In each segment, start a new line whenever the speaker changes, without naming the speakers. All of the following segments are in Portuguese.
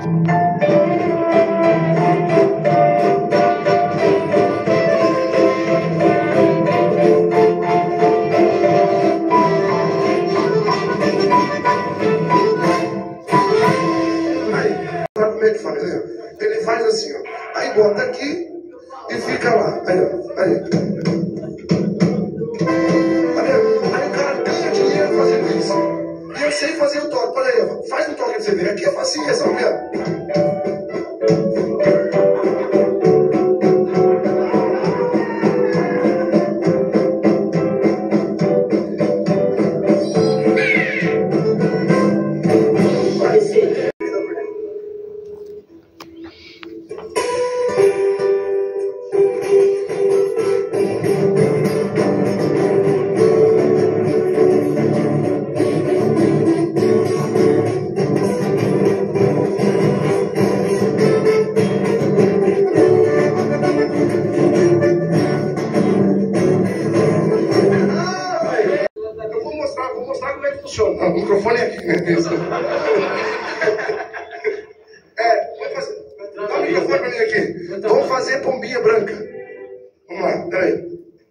Ele faz assim, ó. Aí bota aqui e fica lá. Aí, ó. Aí. Aí o cara ganha dinheiro fazendo isso. E eu sei fazer o toque. Olha aí, ó. Faz o toque pra você ver. Aqui é facinho essa mulher. Vou mostrar como é que funciona. O microfone é aqui, né? Vamos fazer. Dá o microfone pra mim aqui. Vamos fazer pombinha branca. Vamos lá, peraí.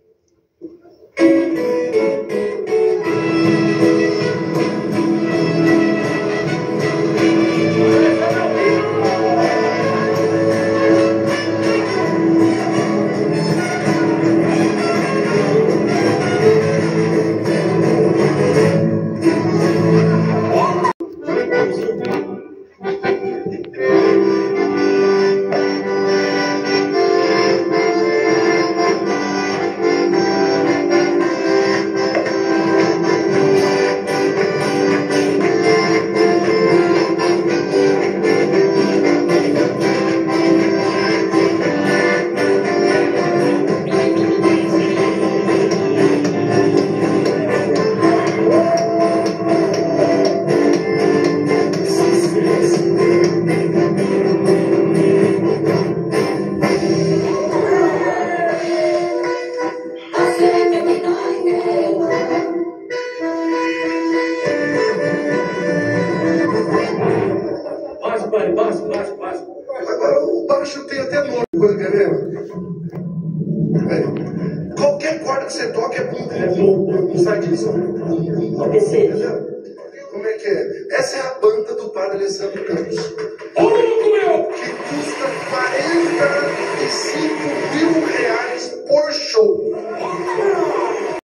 Baixo. Agora o baixo tem até nome, coisa que é mesmo. Qualquer corda que você toca é bum, não sai disso. Como é que é? Essa é a banda do Padre Alessandro Campos. Que custa R$45 mil por show.